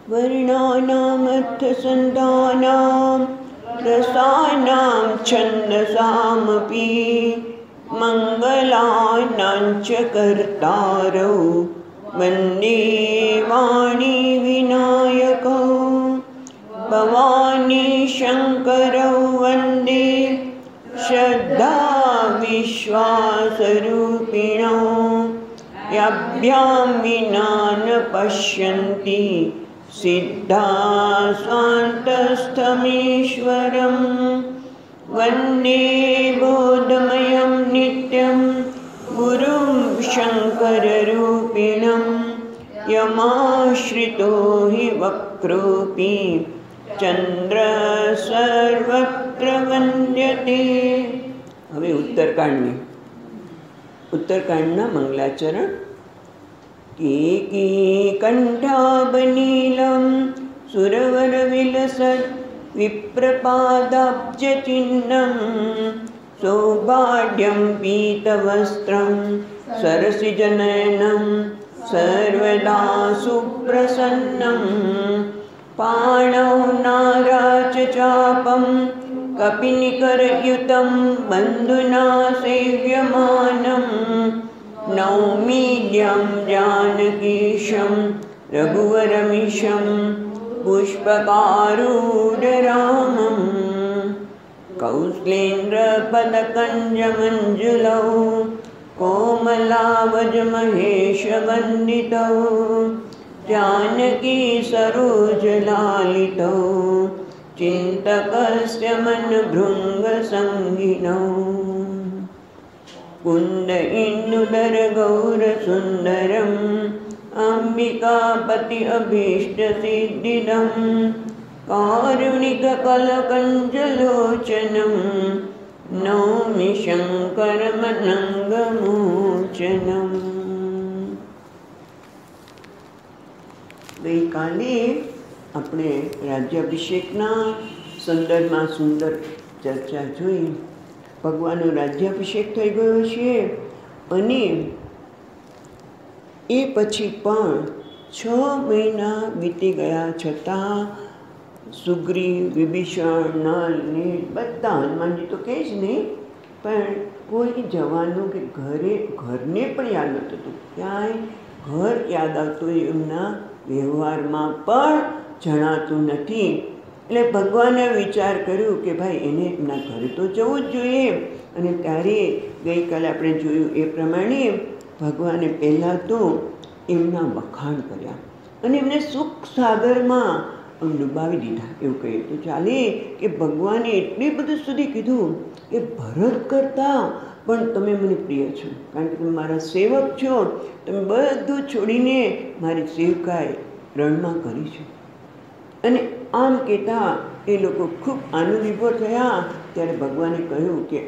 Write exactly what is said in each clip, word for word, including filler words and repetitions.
वर्णानामर्थसन्धानां रसानां छन्दसामपि मङ्गलानां च कर्तारौ वन्दे वाणीविनायकौ भवानी शङ्करौ वन्दे श्रद्धा विश्वासरूपिणौ यभ्यां विना न पश्यन्ति सिद्धा स्वान्तस्थमीश्वरं वन्दे बोधमयं नित्यं गुरुं शङ्कररूपिणं यमाश्रितो हि वक्रोऽपि चंद्र सर्वत्र वन्द्यते। હવે ઉત્તરકાંડની ઉત્તરકાંડના મંગલાચરણ. કેકી કંઠાબનીલમ સુરવર વિલસત વિપ્રપાદાબ્જચિહ્નમ સૌભાગ્યમ પીતવસ્ત્રમ સરસિજનયનમ સર્વદા સુપ્રસન્નમ પાણૌ નારાચ ચાપમ કપિનિકરયુતમ બંધુના સેવ્યમાનમ નૌમીડ્યમ જાનકીશમ રઘુવરમીશમ પુષ્પકારૂઢરામમ કૌસ્લેન્દ્રપદકંજમંજુલૌ કોમલાવજમહેશવંદિતૌ जानकी सरोजलालितौ चिन्तकस्य मनभृङ्गसङ्गिनौ कुन्द इन्दुदरगौरसुन्दरम् अम्बिकापति अभीष्टसिद्धिदं कारुणिककलकञ्जलोचनं नौमि शङ्करमनङ्गमोचनम्. ગઈકાલે આપણે રાજ્યાભિષેકના સંદર્ભમાં સુંદર ચર્ચા જોઈ. ભગવાનનો રાજ્યાભિષેક થઈ ગયો છે અને એ પછી પણ છ મહિના વીતી ગયા છતાં સુગ્રીવ, વિભીષણ, નલ ને બધા, હનુમાનજી તો કહે જ નહીં, પણ કોઈ જવાનું કે ઘરે ઘરને પણ યાદ નહોતું. ક્યાંય ઘર યાદ આવતું એમના વ્યવહારમાં પણ જણાતું નથી. એટલે ભગવાને વિચાર કર્યો કે ભાઈ એને એમના ઘરે તો જવું જ જોઈએ. અને ત્યારે ગઈકાલે આપણે જોયું એ પ્રમાણે ભગવાને પહેલાં તો એમના વખાણ કર્યા અને એમને સુખ સાગરમાં ડૂબાવી દીધા. એવું કહીએ તો ચાલે કે ભગવાને એટલી બધું સુધી કીધું કે ભરત કરતાં પણ તમે મને પ્રિય છો, કારણ કે તમે મારા સેવક છો. તમે બધું છોડીને મારી સેવકાઈ રણમાં કરી છે. અને આમ કહેતા એ લોકો ખૂબ આનંદ વિભોર થયા. ત્યારે ભગવાને કહ્યું કે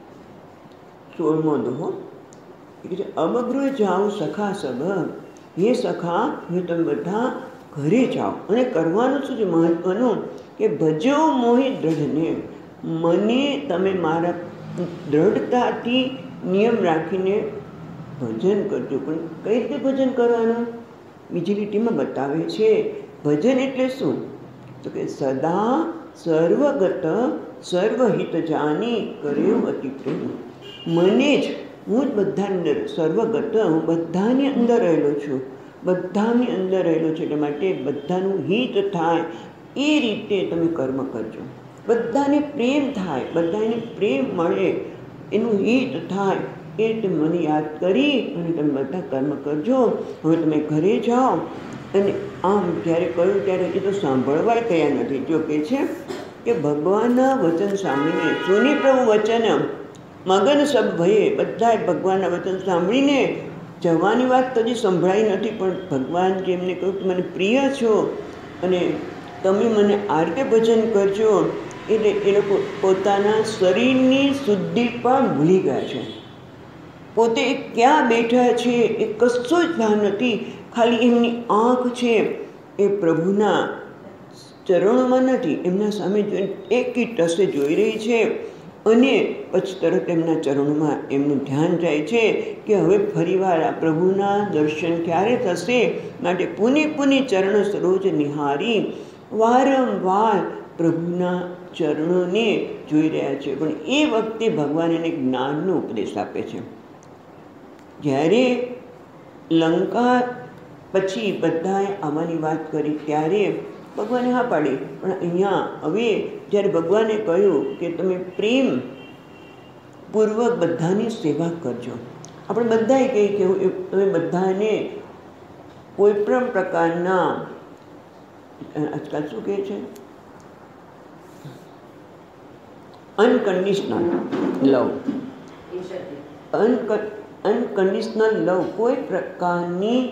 સોળમો દોહો કે અબગૃહ જાઓ સખા સબ, હે સખા હવે તમે બધા ઘરે જાઓ અને કરવાનું શું છે મહત્વનું કે ભજો મોહી દ્રઢને, મને તમે મારા દ્રઢતાથી નિયમ રાખીને ભજન કરજો. પણ કઈ રીતે ભજન કરવાનું બીજી લીટીમાં બતાવે છે. ભજન એટલે શું તો કે સદા સર્વગત સર્વહિત જાની કર્યું અતિ પ્રેમ. મને જ, હું જ બધાની અંદર સર્વગત, હું બધાની અંદર રહેલો છું, બધાની અંદર રહેલો છે. એટલે માટે બધાનું હિત થાય એ રીતે તમે કર્મ કરજો. બધાને પ્રેમ થાય, બધાને પ્રેમ મળે, એનું હિત થાય એ રીતે મને યાદ કરી અને તમે બધા કર્મ કરજો. હવે તમે ઘરે જાઓ. અને આમ જ્યારે કહ્યું ત્યારે એ તો સાંભળવાય તૈયાર નથી. જો કહે છે કે ભગવાનના વચન સાંભળીને, સુની પ્રભુ વચન મગન સબ ભયે, બધા ભગવાનના વચન સાંભળીને જવાની વાત તો હજી સંભળાઈ નથી, પણ ભગવાન જેમને કહ્યું કે મને પ્રિય છો અને તમે મને આ રીતે ભજન કરજો, એટલે એ લોકો પોતાના શરીરની શુદ્ધિ પણ ભૂલી ગયા છે. પોતે ક્યાં બેઠા છે એ કશું જ ભાન નથી. ખાલી એમની આંખ છે એ પ્રભુના ચરણોમાં નથી, એમના સામે જોઈને એકી ટસે જોઈ રહી છે. અને પછી તરત એમના ચરણોમાં એમનું ધ્યાન જાય છે કે હવે ફરીવાર આ પ્રભુના દર્શન ક્યારે થશે, માટે પુનિ પુનિ ચરણ સરોજ નિહારી વારંવાર પ્રભુના ચરણોને જોઈ રહ્યા છે. પણ એ વખતે ભગવાન એને જ્ઞાનનો ઉપદેશ આપે છે. જ્યારે લંકા પછી બધાએ આવવાની વાત કરી ત્યારે ભગવાને હા પાડી. પણ અહીંયા હવે જ્યારે ભગવાને કહ્યું કે તમે પ્રેમ પૂર્વક બધાની સેવા કરજો. આપણે બધાએ કહીએ કે તમે બધાને કોઈ પણ પ્રકારના આજકાલ શું કહે છે અનકન્ડિશનલ લવ, અનકન્ડિશનલ લવ, કોઈ પ્રકારની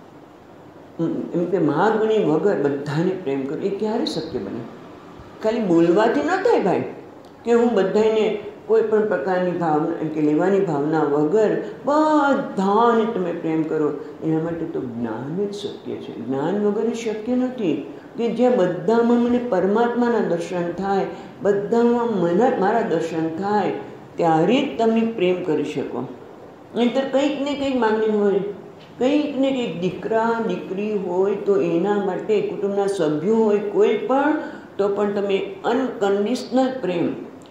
એમ કે માગણી વગર બધાને પ્રેમ કરો. એ ક્યારે શક્ય બને? ખાલી બોલવાથી ન થાય ભાઈ કે હું બધાને કોઈ પણ પ્રકારની ભાવના એમ કે લેવાની ભાવના વગર બધાને તમે પ્રેમ કરો. એના માટે તો જ્ઞાન જ શક્ય છે. જ્ઞાન વગર શક્ય નથી કે જ્યાં બધામાં મને પરમાત્માના દર્શન થાય, બધામાં મને મારા દર્શન થાય, ત્યારે જ તમે પ્રેમ કરી શકો. નહીંતર કંઈક ને કંઈક માગણી હોય, કંઈક ને કંઈક દીકરા દીકરી હોય તો એના માટે કુટુંબના સભ્યો હોય કોઈ પણ, તો પણ તમે અનકન્ડિશનલ પ્રેમ,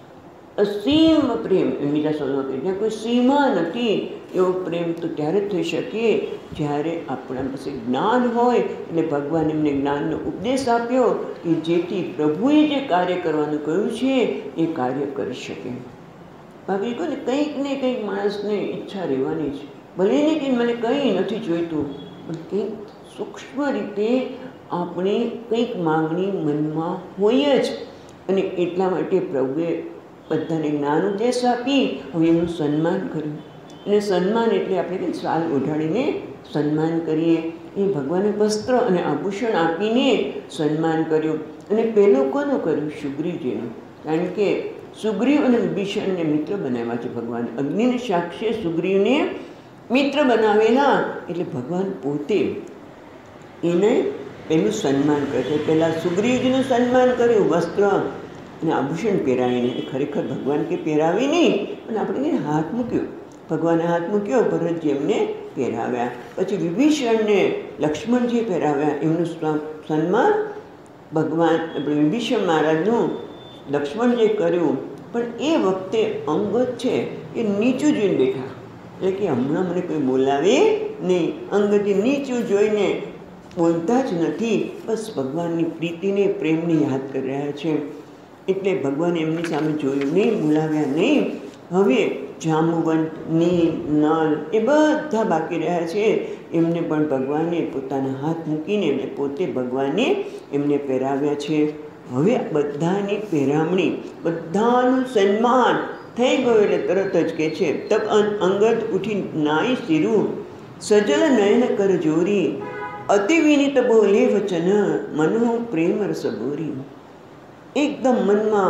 અસીમ પ્રેમ, બીજા શબ્દો કહે જ્યાં કોઈ સીમા નથી, એવો પ્રેમ તો ત્યારે જ થઈ શકે જ્યારે આપણા પાસે જ્ઞાન હોય. એટલે ભગવાન એમને જ્ઞાનનો ઉપદેશ આપ્યો કે જેથી પ્રભુએ જે કાર્ય કરવાનું કહ્યું છે એ કાર્ય કરી શકે. બાકી કહો ને કંઈક ને કંઈક માણસને ઈચ્છા રહેવાની છે, ભલે ને કે મને કંઈ નથી જોઈતું, પણ કંઈક સૂક્ષ્મ રીતે આપણી કંઈક માગણી મનમાં હોય જ. અને એટલા માટે પ્રભુએ બધાને જ્ઞાન ઉપદેશ આપી. હવે એનું સન્માન કર્યું. અને સન્માન એટલે આપણે કંઈક શાલ ઓઢાડીને સન્માન કરીએ, એ ભગવાને વસ્ત્ર અને આભૂષણ આપીને સન્માન કર્યું. અને પહેલું કોનું કર્યું? સુગ્રીવજીનું. કારણ કે સુગ્રીવ અને વિભીષણને મિત્ર બનાવ્યા છે ભગવાન. અગ્નિને સાક્ષી સુગ્રીવને મિત્ર બનાવેલા, એટલે ભગવાન પોતે એને પહેલું સન્માન કરે છે. પહેલાં સુગ્રીવજીનું સન્માન કર્યું વસ્ત્ર અને આભૂષણ પહેરાવીને. ખરેખર ભગવાન કે પહેરાવી નહીં, પણ આપણે એને હાથ મૂક્યો, ભગવાને હાથ મૂક્યો, ભરતજી એમને પહેરાવ્યા. પછી વિભીષણને લક્ષ્મણજી પહેરાવ્યા. એમનું સન્માન ભગવાન આપણે વિભીષણ મહારાજનું લક્ષ્મણજીએ કર્યું. પણ એ વખતે અંગદ છે એ નીચું જોઈને બેઠા, એટલે કે હમણાં મને કોઈ બોલાવે નહીં. અંગદે નીચું જોઈને બોલતા જ નથી, બસ ભગવાનની પ્રીતિને પ્રેમને યાદ કરી રહ્યા છે. એટલે ભગવાને એમની સામે જોયું નહીં, બોલાવ્યા નહીં. હવે જાંબુવંત, નીલ, નલ એ બધા બાકી રહ્યા છે. એમને પણ ભગવાને પોતાના હાથ મૂકીને એમને પોતે ભગવાને એમને પહેરાવ્યા છે. હવે બધાની પહેરામણી, બધાનું સન્માન થઈ ગયું. એટલે તરત જ કહે છે તબ અંગદ ઉઠી નાઈ શિરું, સજલ નયન કર જોરી, અતિ વિનિત બોલે વચન, મનો પ્રેમ રસ બોરી. એકદમ મનમાં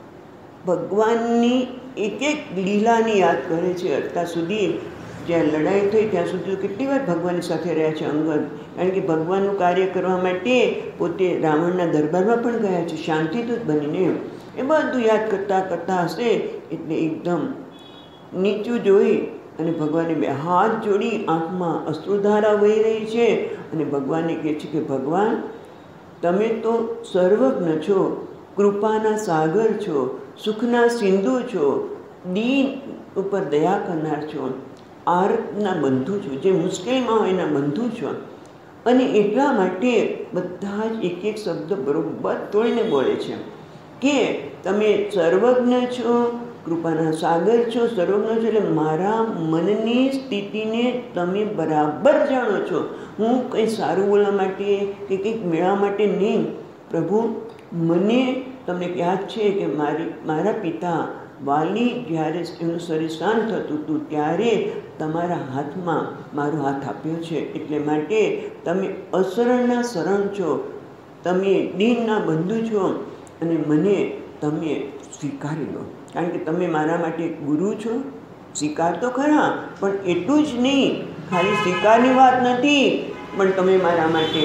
ભગવાનની એક એક લીલાની યાદ કરે છે. અત્યાર સુધી જ્યાં લડાઈ થઈ ત્યાં સુધી તો કેટલી વાર ભગવાનની સાથે રહ્યા છે અંગદ. કારણ કે ભગવાનનું કાર્ય કરવા માટે પોતે રાવણના દરબારમાં પણ ગયા છે શાંતિદૂત બનીને. એ બધું યાદ કરતાં કરતાં હશે એટલે એકદમ નીચું જોઈ અને ભગવાને બે હાથ જોડી, આંખમાં અશ્રુધારા વહી રહી છે. અને ભગવાનને કહે છે કે ભગવાન તમે તો સર્વજ્ઞ છો, કૃપાના સાગર છો, સુખના સિંધુ છો, દીન ઉપર દયા કરનાર છો, આર્તના બંધુ છો, જે મુશ્કેલીમાં હોય એના બંધુ છો. અને એટલા માટે બધા જ એક એક શબ્દ બરોબર તોડીને બોલે છે કે તમે સર્વજ્ઞ છો, કૃપાના સાગર છો, સર્વજ્ઞ છો. એટલે મારા મનની સ્થિતિને તમે બરાબર જાણો છો. હું કંઈ સારું બોલવા માટે કે કંઈક મેળવવા માટે નહીં. પ્રભુ મને તમને યાદ છે કે મારી મારા પિતા વાલી જ્યારે એનું શરીર શાંત થતું હતું ત્યારે તમારા હાથમાં મારો હાથ આપ્યો છે. એટલે માટે તમે અશરણના શરણ છો, તમે દીનના બંધુ છો. અને મને તમે સ્વીકારી લો, કારણ કે તમે મારા માટે ગુરુ છો. સ્વીકાર તો ખરા, પણ એટલું જ નહીં, ખાલી સ્વીકારની વાત નથી, પણ તમે મારા માટે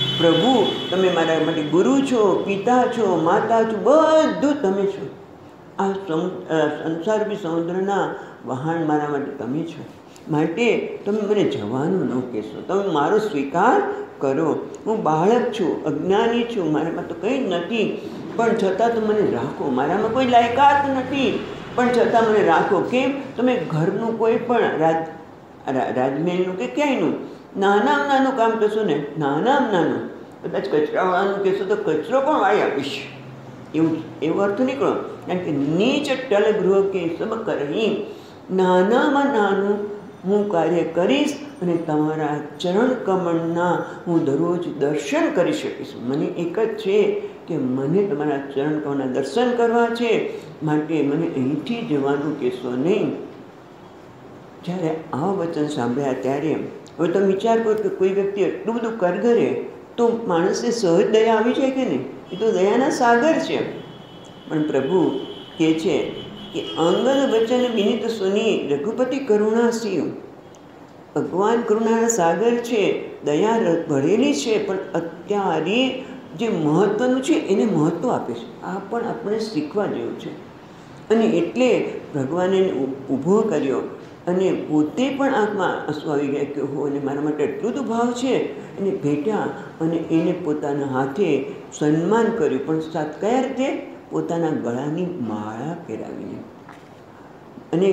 પ્રભુ, તમે મારા માટે ગુરુ છો, પિતા છો, માતા છો, બધું તમે છો. આ સંસારરૂપી સમુદ્રના વહાણ મારા માટે તમે છો, માટે તમે મને જવાનું ન કહેશો, તમે મારો સ્વીકાર કરો. હું બાળક છું, અજ્ઞાની છું, મારામાં તો કંઈ જ નથી, પણ છતાં તો મને રાખો. મારામાં કોઈ લાયકાત નથી, પણ છતાં મને રાખો. કેમ? તમે ઘરનું કોઈ પણ રાજ રાજમહેલનું કે ક્યાંયનું નાનામાં નાનું કામ કહેશો ને, નાનામાં નાનું, કદાચ કચરાવાળાનું કહેશો તો કચરો પણ વાળી આપીશ, એવું એવો અર્થ નીકળો. કારણ કે નીચ ટલ ગૃહ કે સબ કરહી, નાનામાં નાનું હું કાર્ય કરીશ અને તમારા ચરણ કમળના હું દરરોજ દર્શન કરી શકીશ. મને એક જ છે કે મને તમારા ચરણ કમળના દર્શન કરવા છે, માટે મને અહીંથી જવાનું કહેશો નહીં. જ્યારે આ વચન સાંભળ્યા ત્યારે હવે તમે વિચાર કરો કે કોઈ વ્યક્તિ એટલું બધું કરગરે તો માણસને સહજ દયા આવી જાય કે નહીં? એ તો દયાના સાગર છે. પણ પ્રભુ કહે છે કે અંગદ વચન વિનિત સુની રઘુપતિ કરુણા શિવ. ભગવાન કરુણાના સાગર છે, દયા ભરેલી છે, પણ અત્યારે જે મહત્ત્વનું છે એને મહત્ત્વ આપે છે. આ પણ આપણે શીખવા જેવું છે. અને એટલે ભગવાને એને ઊભો કર્યો અને પોતે પણ આંખમાં આંસુ આવી ગયા કે હો, અને મારા માટે એટલું તો ભાવ છે. એને ભેટ્યા અને એને પોતાના હાથે સન્માન કર્યું, પણ સાથ કયા રીતે? પોતાના ગળાની માળા પહેરાવીને. અને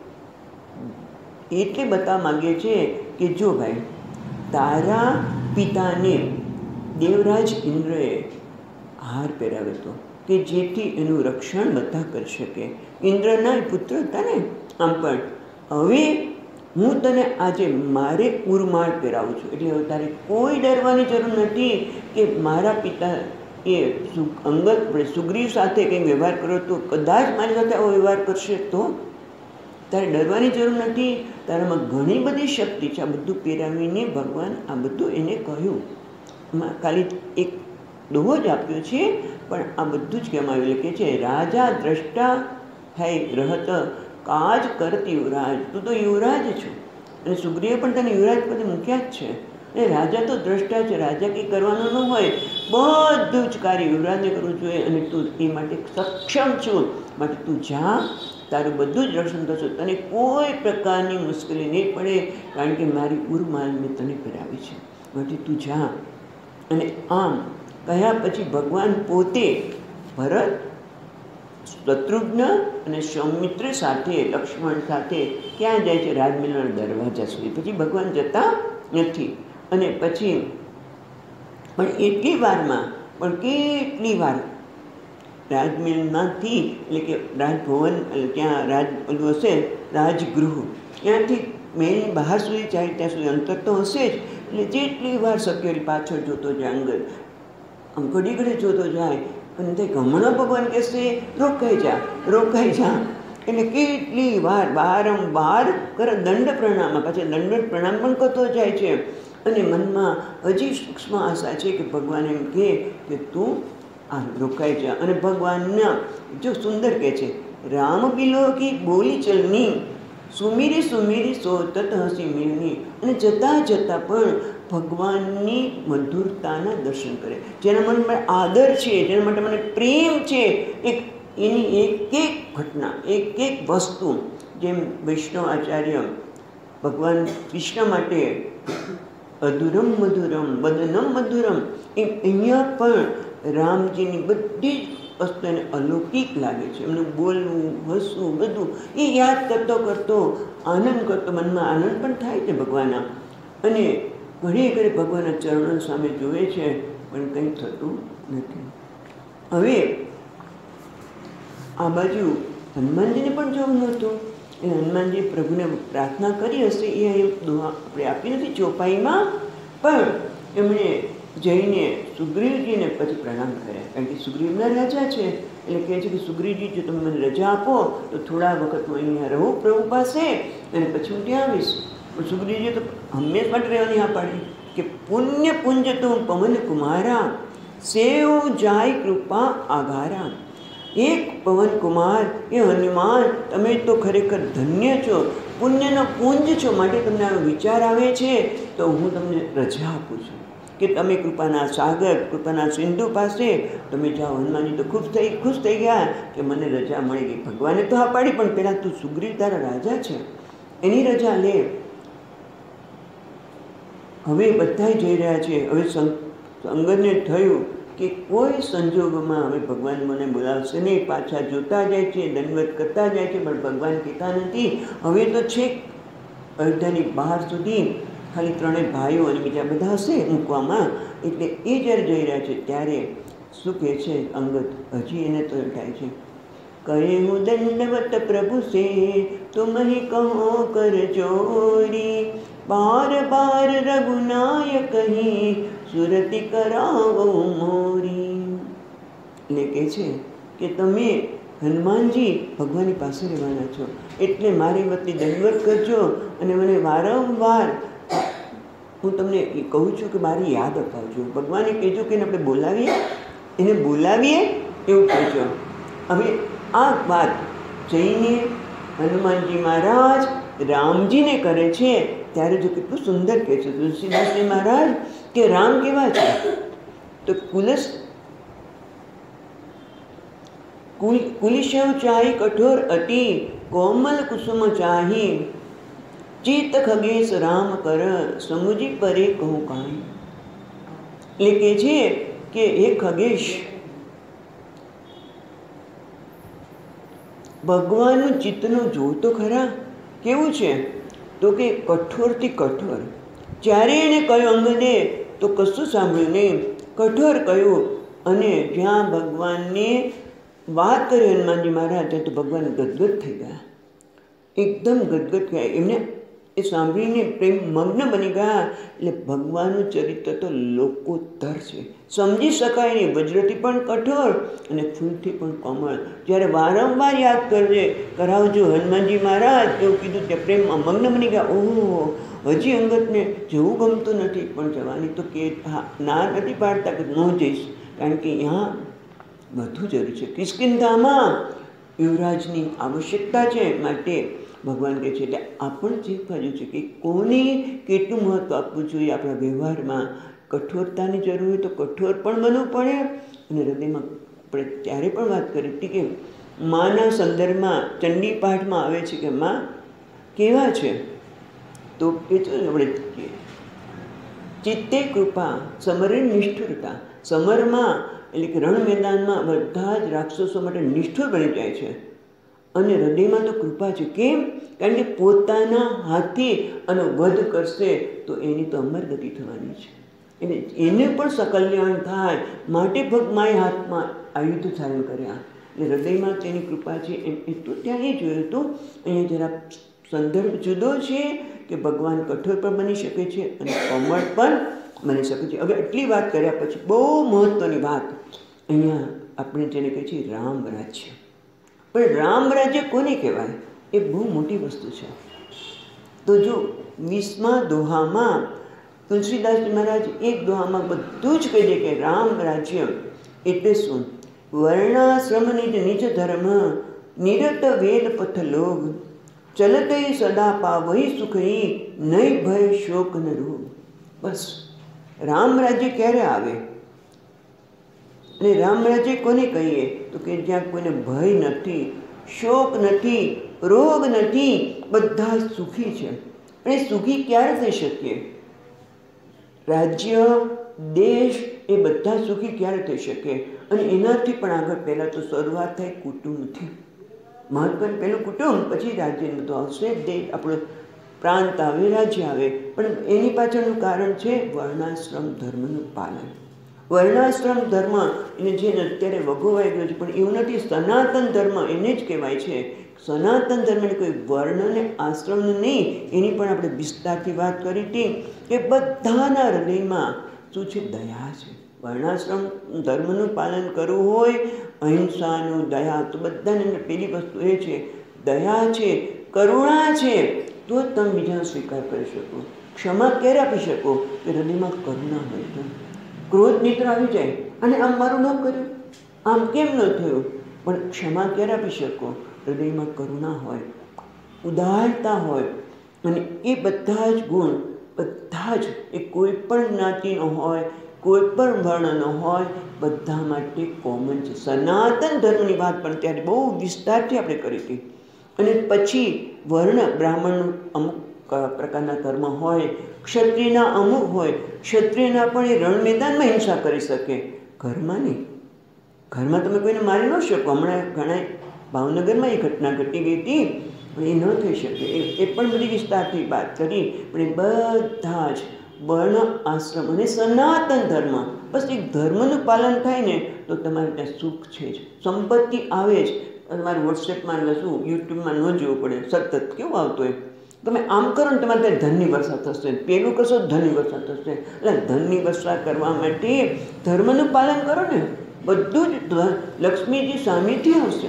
એટલે બતાવવા માગીએ છે કે જો ભાઈ, તારા પિતાને દેવરાજ ઇન્દ્રએ હાર પહેરાવ્યો હતો કે જેથી એનું રક્ષણ બધા કરી શકે. ઇન્દ્રના પુત્ર હતા ને આમ, પણ હવે હું તને આજે મારે ઉરમાળ પહેરાવું છું, એટલે હવે તારે કોઈ ડરવાની જરૂર નથી કે મારા પિતા એ અંગત આપણે સુગ્રીવ સાથે કંઈ વ્યવહાર કર્યો તો કદાચ મારી સાથે આવો વ્યવહાર કરશે તો તારે ડરવાની જરૂર નથી. તારામાં ઘણી બધી શક્તિ છે. આ બધું પહેરાવીને ભગવાન આ બધું એને કહ્યું. એમાં ખાલી એક દોહો જ આપ્યો છે, પણ આ બધું જ કહેવામાં આવેલું કે છે રાજા દ્રષ્ટા હૈ રહત કાજ કરતી યુવરાજ. તું તો યુવરાજ છો, અને સુગ્રીવે પણ તને યુવરાજ પદે મૂક્યા જ છે. અને રાજા તો દ્રષ્ટા છે, રાજા કંઈ કરવાનું ન હોય, બધું જ કાર્ય યુવરાજને કરવું જોઈએ, અને તું એ માટે સક્ષમ છું. માટે તું જા, તારું બધું જ રક્ષણ થશે, તને કોઈ પ્રકારની મુશ્કેલી નહીં પડે, કારણ કે મારી ઉરમાલ મેં તને પહેરાવી છે, માટે તું જા. અને આમ કહ્યા પછી ભગવાન પોતે ભરત, શત્રુઘ્ન અને સૌમિત્ર સાથે, લક્ષ્મણ સાથે ક્યાં જાય છે? રાજમહેલના દરવાજા સુધી. પછી ભગવાન જતા નથી. અને પછી પણ એટલી વારમાં પણ કેટલી વાર રાજમહેલમાંથી, એટલે કે રાજભવન, ત્યાં રાજ ઓલું હશે રાજગૃહ, ત્યાંથી મહેલની બહાર સુધી જાય ત્યાં સુધી અંતર તો હશે જ. એટલે જેટલી વાર શક્ય પાછળ જોતો જાય, અંગદ આમ ઘડી ઘડી જોતો જાય, અને તે હમણાં ભગવાન કહેશે રોકાઈ જા, રોકાઈ જા. એટલે કેટલી વાર વારંવાર કરે દંડ પ્રણામ, પાછળ દંડ પ્રણામ પણ કરતો જાય છે. અને મનમાં હજી સૂક્ષ્મ આશા છે કે ભગવાન એમ કહે કે તું આ રોકાઈ જા. અને ભગવાનના જો સુંદર કહે છે, રામ બિલો કી બોલી ચલની સુમીરી સુમીરી સો તત હસી મીરની. અને જતાં જતાં પણ ભગવાનની મધુરતાના દર્શન કરે. જેના મનમાં આદર છે, જેના માટે મને પ્રેમ છે, એક એની એક એક ઘટના, એક એક વસ્તુ, જેમ વૈષ્ણવ આચાર્ય ભગવાન કૃષ્ણ માટે અધુરમ મધુરમ વદનમ મધુરમ, એમ અહીંયા પણ રામજીની બધી જ વસ્તુ એને અલૌકિક લાગે છે. એમનું બોલવું, હસવું, બધું એ યાદ કરતો કરતો આનંદ કરતો, મનમાં આનંદ પણ થાય છે ભગવાનના. અને ઘણી ઘડી ભગવાનના ચરણો સામે જોવે છે, પણ કંઈ થતું નથી. હવે આ બાજુ હનુમાનજીને પણ જવું નહોતું. એ હનુમાનજી પ્રભુને પ્રાર્થના કરી હશે, એ દુઆ આપણે આપી નથી ચોપાઈમાં, પણ એમણે જઈને સુગ્રીવજીને પછી પ્રણામ કર્યા, કારણ કે સુગ્રીવના રાજા છે. એટલે કહે છે કે સુગ્રીવજી, જો તમે મને રજા આપો તો થોડા વખત હું અહીંયા રહું પ્રભુ પાસે, અને પછી હું ત્યાં આવીશ. પણ સુગ્રીવજીએ તો હંમેશ માટે રહેવાની હા પાડી કે પુણ્ય પુંજ તું પવન કુમારા સેવ જાય કૃપા આઘારા. એક પવન કુમાર એ હનુમાન, તમે તો ખરેખર ધન્ય છો, પુણ્યનો પુંજ છો, માટે તમને આ વિચાર આવે છે તો હું તમને રજા આપું છું કે તમે કૃપાના સાગર કૃપાના સિંધુ પાસે તમે જાઓ. હનુમાનજી તો ખુશ થઈ ખુશ થઈ ગયા કે મને રજા મળી ગઈ. ભગવાને તો હા પાડી, પણ પહેલાં તું સુગ્રીવ તારા રાજા છે એની રજા લે. હવે બધા જઈ રહ્યા છે. હવે અંગદને થયું કે કોઈ સંજોગોમાં હવે ભગવાન મને બોલાવશે નહીં. પાછા જોતા જાય છે, દંડવત કરતા જાય છે, પણ ભગવાન કહેતા નથી. હવે તો છેક અયોધ્યાની બહાર સુધી ખાલી ત્રણેય ભાઈઓ અને બીજા બધા હશે મૂકવામાં. એટલે એ જ્યારે જઈ રહ્યા છે ત્યારે શું કહે છે અંગદ? હજી એને તો થાય છે, કહે હું દંડવત પ્રભુ સે તુમ હી કહો કર ચોરી, બાર બાર રઘુનાયક કહી સુરતિ કરાવો મોરી. એટલે કહે છે કે તમે હનુમાનજી ભગવાનની પાસે રહેવાના છો, એટલે મારી વતી દંડવત કરજો અને મને વારંવાર હું તમને એ કહું છું કે મારી યાદ અપાવજો. ભગવાને કહેજો કે એને આપણે બોલાવીએ, એને બોલાવીએ એવું કહેજો. હવે આ વાત જઈને હનુમાનજી મહારાજ રામજીને કરે છે. ત્યારે જો કેટલું સુંદર કહે છે તુલસીદાસજી મહારાજ કે રામ કેવા છે તો કુલસ કુલ કુલિશવ ચાહી કઠોર અતિ, કોમલ કુસુમ ચાહી ચિત્ત ખગેશ રામ કર, સમુજી પરે કહું કાંઈ. એટલે કે છે કે હે ખગેશ, ભગવાનનું ચિત્તનું જો તો ખરા કેવું છે તો કે કઠોરથી કઠોર. જ્યારે એને કહ્યું અંગદે તો કશું સાંભળ્યું નહીં, કઠોર કહ્યું. અને જ્યાં ભગવાનને વાત કરી હનુમાનજી મહારાજ ત્યાં તો ભગવાન ગદગદ થઈ ગયા, એકદમ ગદગદ થયા. એમને એ સાંભળીને પ્રેમ મગ્ન બની ગયા. એટલે ભગવાનનું ચરિત્ર તો લોકોત્તર છે, સમજી શકાય નહીં. વજ્રથી પણ કઠોર અને ફૂલથી પણ કોમળ. જ્યારે વારંવાર યાદ કરજે કરાવજો હનુમાનજી મહારાજ એવું કીધું ત્યાં પ્રેમમાં મગ્ન બની ગયા. ઓહો, હજી અંગતને જવું ગમતું નથી, પણ જવાની તો કે હા ના નથી પાડતા કે ન જઈશ, કારણ કે અહીંયા બધું જરૂર છે. કિષ્કિંધામાં યુવરાજની આવશ્યકતા છે, માટે ભગવાન કહે છે. એટલે આ પણ શીખવાડ્યું છે કે કોને કેટલું મહત્ત્વ આપવું જોઈએ આપણા વ્યવહારમાં. કઠોરતાની જરૂર હોય તો કઠોર પણ બનવું પડે. અને હૃદયમાં આપણે ત્યારે પણ વાત કરી હતી કે માના સંદર્ભમાં ચંડી પાઠમાં આવે છે કે માં કેવા છે તો એ તો આપણે ચિત્તે કૃપા સમરે નિષ્ઠુરતા. સમરમાં એટલે કે રણ મેદાનમાં બધા જ રાક્ષસો માટે નિષ્ઠુર બની જાય છે, અને હૃદયમાં તો કૃપા છે. કેમ? કારણ કે પોતાના હાથથી અને વધ કરશે તો એની તો અમર ગતિ થવાની છે. એટલે એને પણ સકલ્યાણ થાય માટે ભગમાએ હાથમાં આયુધ ધારણ કર્યા. એટલે હૃદયમાં તેની કૃપા છે. એમ એટલું ત્યાં એ જોયું હતું. અહીંયા જરા સંદર્ભ જુદો છે કે ભગવાન કઠોર પણ બની શકે છે અને કોમળ પણ બની શકે છે. હવે એટલી વાત કર્યા પછી બહુ મહત્ત્વની વાત અહીંયા આપણે જેને કહીએ છીએ રામ રાજ્ય. પણ રામ રાજ્ય કોને કહેવાય એ બહુ મોટી વસ્તુ છે. તો જો વીસમા દોહામાં તુલસીદાસજી મહારાજ એક દોહામાં બધું જ કહી દે કે રામ રાજ્ય એટલે શું? વર્ણાશ્રમ નિજ નિજ ધર્મ, નિરત વેદ પથ લોગ, ચલતે સદા પાવહી સુખઈ, નહીં ભય શોક ન રોગ. બસ રામ રાજ્ય ક્યારે આવે? અને રામ રાજ્ય કોને કહીએ તો કે જ્યાં કોઈને ભય નથી, શોક નથી, રોગ નથી, બધા સુખી છે. અને સુખી ક્યારે થઈ શકીએ? રાજ્ય દેશ એ બધા સુખી ક્યારે થઈ શકે? અને એનાથી પણ આગળ પહેલાં તો શરૂઆત થાય કુટુંબથી. મહત્વનું પહેલું કુટુંબ, પછી રાજ્યનું બધું આવશે. દેશ આપણો પ્રાંત આવે, રાજ્ય આવે. પણ એની પાછળનું કારણ છે વર્ણાશ્રમ ધર્મનું પાલન. વર્ણાશ્રમ ધર્મ એને જે અત્યારે વગોવાઈ ગયો છે, પણ એવું નથી. સનાતન ધર્મ એને જ કહેવાય છે. સનાતન ધર્મને કોઈ વર્ણ અને આશ્રમનું નહીં. એની પણ આપણે વિસ્તારથી વાત કરી હતી કે બધાના હૃદયમાં શું છે? દયા છે. વર્ણાશ્રમ ધર્મનું પાલન કરવું હોય, અહિંસાનું, દયા, તો બધાને પેલી વસ્તુ એ છે દયા છે, કરુણા છે, તો જ તમે બીજાનો સ્વીકાર કરી શકો. ક્ષમા ક્યારે આપી શકો? કે હૃદયમાં કરુણા હોય તો. ક્રોધ મિત્ર આવી જાય અને આમ મારું ન કર્યું, આમ કેમ ન થયું, પણ ક્ષમા ક્યારે આપી શકો? હૃદયમાં કરુણા હોય, ઉદારતા હોય. અને એ બધા જ ગુણ બધા જ, એ કોઈ પણ જ્ઞાતિનો હોય, કોઈ પણ વર્ણનો હોય, બધા માટે કોમન છે. સનાતન ધર્મની વાત પણ ત્યારે બહુ વિસ્તારથી આપણે કરી હતી. અને પછી વર્ણ, બ્રાહ્મણનું અમુક પ્રકારના કર્મ હોય, ક્ષત્રિયના અમુક હોય. ક્ષત્રિયના પણ એ રણ મેદાનમાં હિંસા કરી શકે, ઘરમાં નહીં. ઘરમાં તમે કોઈને મારી ન શકો. હમણાં ઘણા ભાવનગરમાં એ ઘટના ઘટી ગઈ હતી, પણ એ ન થઈ શકે. એ એ પણ બધી વિસ્તારથી વાત કરી. પણ એ બધા જ વર્ણ, આશ્રમ અને સનાતન ધર્મ, બસ એક ધર્મનું પાલન થાય ને તો તમારે ત્યાં સુખ છે જ, સંપત્તિ આવે જ. તમારે વોટ્સએપમાં લખવું, યુટ્યુબમાં ન જોવું પડે, સતત કેવું આવતું હોય. તમે આમ કરો ને તમારે ત્યાં ધનની વર્ષા થશે, પેલું કરશો ધનની વર્ષા થશે. એટલે ધનની વર્ષા કરવા માટે ધર્મનું પાલન કરો ને, બધું જ લક્ષ્મીજી સામેથી આવશે.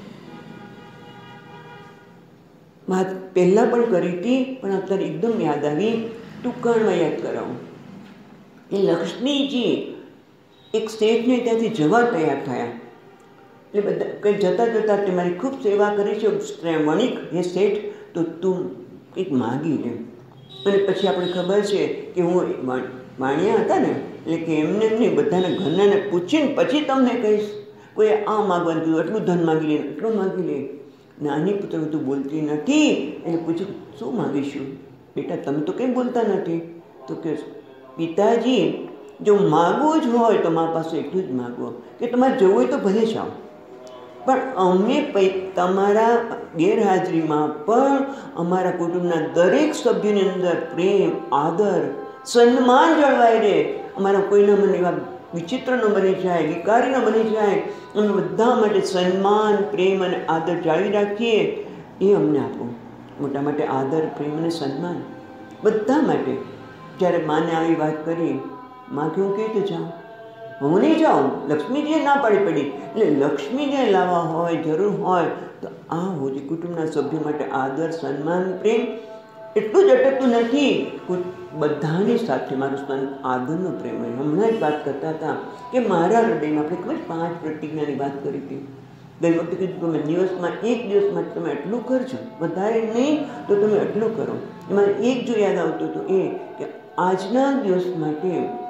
વાત પહેલાં પણ કરી હતી, પણ અત્યારે એકદમ યાદ આવી, ટૂંકાણમાં યાદ કરાવું. એ લક્ષ્મીજી એક શેઠને ત્યાંથી જવા તૈયાર થયા. એટલે બધા કંઈ જતાં જતાં તે મારી ખૂબ સેવા કરી છે વણિક હે શેઠ, તો તું કંઈક માગી લે. અને પછી આપણે ખબર છે કે હું વાણિયા હતા ને, એટલે કે એમને એમને બધાને ઘરનાને પૂછીને પછી તમને કહીશ. કોઈ આ માગવાનું કીધું, એટલું ધન માગી લે, એટલું માગી લે. નાની પુત્ર તું બોલતી નથી, એટલે પૂછ્યું શું માગીશું બેટા, તમે તો કંઈ બોલતા નથી. તો કે પિતાજી, જો માગવું જ હોય તો મારા પાસે એટલું જ માગો કે તમારે જવું હોય તો ભલે જાઓ, પણ અમે તમારા ગેરહાજરીમાં પણ અમારા કુટુંબના દરેક સભ્યની અંદર પ્રેમ, આદર, સન્માન જળવાઈ રહે. અમારા કોઈના મને એવા વિચિત્ર ન બની જાય, વિકારી ન બની જાય. અમે બધા માટે સન્માન, પ્રેમ અને આદર જાળવી રાખીએ, એ અમને આપો. મોટા માટે આદર, પ્રેમ અને સન્માન બધા માટે. જ્યારે માને આવી વાત કરી, માં કે હું કેવી રીતે જાઉં, હું નહીં જાઉં. લક્ષ્મીજીએ ના પાડી પડી. એટલે લક્ષ્મીને લાવવા હોય, જરૂર હોય તો આ હોય કુટુંબના સભ્યો માટે આદર, સન્માન, પ્રેમ. એટલું જ અટકતું નથી, બધાની સાથે મારું સ્તન આદરનો પ્રેમ હોય. હમણાં જ વાત કરતા હતા કે મારા હૃદયમાં આપણે ખબર પાંચ પ્રતિજ્ઞાની વાત કરી હતી. ગઈ વખતે કીધું તમે દિવસમાં એક દિવસ માટે તમે એટલું કરજો, વધારે નહીં તો તમે એટલું કરો. એમાં એક જો યાદ આવતું હતું એ કે આજના દિવસ માટે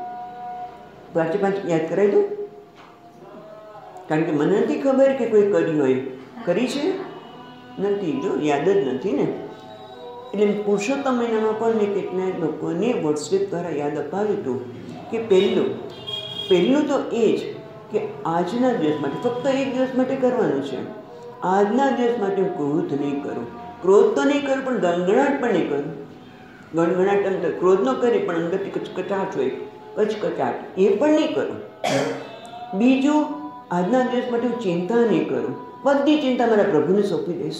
પાંચે પાંચ યાદ કરાવી દો. કારણ કે મને નથી ખબર કે કોઈ કરી હોય. કરી છે નથી, જો યાદ જ નથી ને. એટલે પુરુષોત્તમ મહિનામાં પણ મેં કેટલાય લોકોને વોટ્સએપ દ્વારા યાદ અપાવ્યું હતું કે પહેલું પહેલું તો એ જ કે આજના દિવસ માટે, ફક્ત એક દિવસ માટે કરવાનું છે. આજના દિવસ માટે ક્રોધ નહીં કરું. ક્રોધ તો નહીં કરું, પણ ગણગણાટ પણ નહીં કરું. ગણગણાટ અંદર ક્રોધ ન કરી, પણ અંદરથી કચકચાટ હોય, કચકચાટ એ પણ નહીં કરું. બીજું, આજના દિવસ માટે હું ચિંતા નહીં કરું. બધી ચિંતા મારા પ્રભુને સોંપી દઈશ.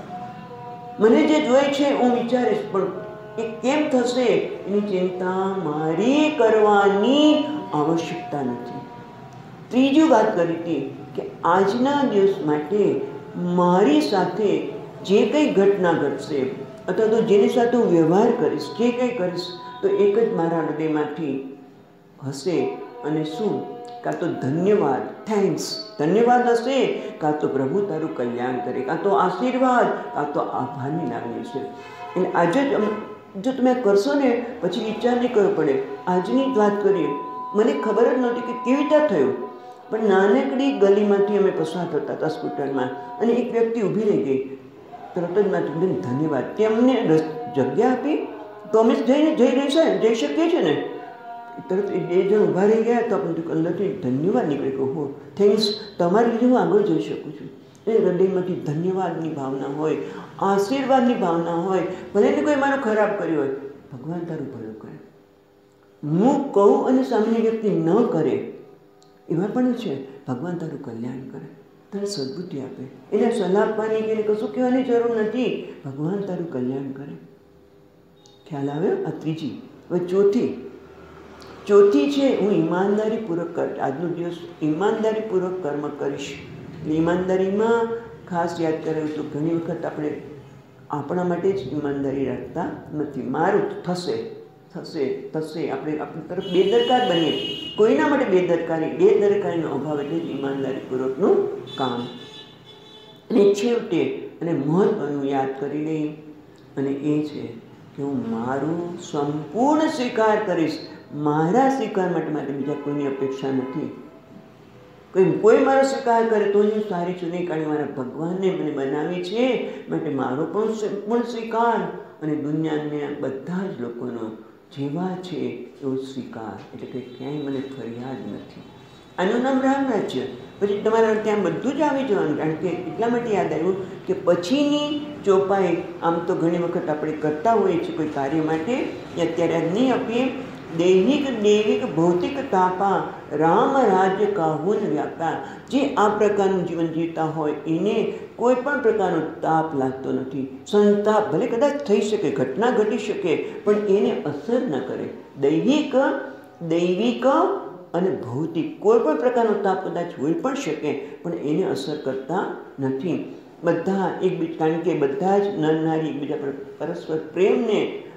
મને જે જોઈએ છે હું વિચારીશ, પણ એ કેમ થશે એની ચિંતા મારી કરવાની આવશ્યકતા નથી. ત્રીજી વાત કરી હતી કે આજના દિવસ માટે મારી સાથે જે કંઈ ઘટના ઘટશે અથવા તો જેની સાથે હું વ્યવહાર કરીશ, જે કંઈ કરીશ, તો એક જ મારા હૃદયમાંથી હશે. અને શું? કાં તો ધન્યવાદ, થેન્ક્સ, ધન્યવાદ હશે, કાં તો પ્રભુ તારું કલ્યાણ કરે, કાં તો આશીર્વાદ, કાં તો આભારની લાગણી છે. એટલે આજે જ જો તમે કરશો ને પછી વિચાર નહીં કરવો પડે. આજની જ વાત કરીએ, મને ખબર જ નહોતી કે કેવી રીતે થયું, પણ નાનકડી ગલીમાંથી અમે પસાર થતા હતા સ્કૂટરમાં, અને એક વ્યક્તિ ઊભી રહી ગઈ. તરત જ મારે બેન ધન્યવાદ, તેમને જગ્યા આપી તો અમે જઈને જઈ રહી છે, જઈ શકીએ છીએ ને. તરત એ બે જણ ઊભા રહી ગયા તો આપણે અંદરથી ધન્યવાદ નીકળી ગયો. હો થેન્ક્સ, તમારી લીધે હું આગળ જઈ શકું છું. એ હૃદયમાંથી ધન્યવાદની ભાવના હોય, આશીર્વાદની ભાવના હોય. ભલે ને કોઈ મારું ખરાબ કર્યું હોય, ભગવાન તારું ભલું કરે. હું કહું અને સામેની વ્યક્તિ ન કરે એવા પણ છે, ભગવાન તારું કલ્યાણ કરે, તારે સદબુદ્ધિ આપે. એને સલાહ આપવાની કે એને કશું કહેવાની જરૂર નથી. ભગવાન તારું કલ્યાણ કરે. ખ્યાલ આવ્યો? આ ત્રીજી. હવે ચોથી ચોથી છે હું ઈમાનદારીપૂર્વક કર આજનો દિવસ ઈમાનદારીપૂર્વક કર્મ કરીશ. એટલે ઈમાનદારીમાં ખાસ યાદ કરાવ્યું તો ઘણી વખત આપણે આપણા માટે જ ઈમાનદારી રાખતા નથી. મારું થશે થશે થશે આપણે આપણી તરફ બેદરકાર બનીએ. કોઈના માટે બેદરકારી બેદરકારીનો અભાવ એટલે જ ઈમાનદારીપૂર્વકનું કામ. અને છેવટે અને મહત્ત્વનું યાદ કરી લઈએ, અને એ છે કે હું મારું સંપૂર્ણ સ્વીકાર કરીશ. મારા સ્વીકાર માટે મારે બીજા કોઈની અપેક્ષા નથી. કોઈ કોઈ મારો સ્વીકાર કરે તો હું સારી છું, નહીં કારણ મારા ભગવાનને મને બનાવી છે માટે મારો પણ સંપૂર્ણ સ્વીકાર અને દુનિયાના બધા જ લોકોનો જેવા છે એવો સ્વીકાર. એટલે કે ક્યાંય મને ફરિયાદ નથી. આનું નામ રામ રાજ્ય. પછી તમારે ત્યાં બધું જ આવી જવાનું. કારણ કે એટલા માટે યાદ આવ્યું કે પછીની ચોપાઈ આમ તો ઘણી વખત આપણે કરતા હોઈએ છીએ કોઈ કાર્ય માટે, અત્યારે આજ નહીં આપીએ. દૈહિક દૈવિક ભૌતિક તાપા રામ રાજ્ય કાહુન વ્યાપા. જે આ પ્રકારનું જીવન જીવતા હોય એને કોઈ પણ પ્રકારનો તાપ લાગતો નથી. સંતાપ ભલે કદાચ થઈ શકે, ઘટના ઘટી શકે, પણ એને અસર ન કરે. દૈહિક દૈવિક અને ભૌતિક કોઈ પણ પ્રકારનો તાપ કદાચ હોઈ પણ શકે, પણ એને અસર કરતા નથી. બધા એકબીજા, કારણ કે બધા જ નર નારી એકબીજા પર પરસ્પર પ્રેમને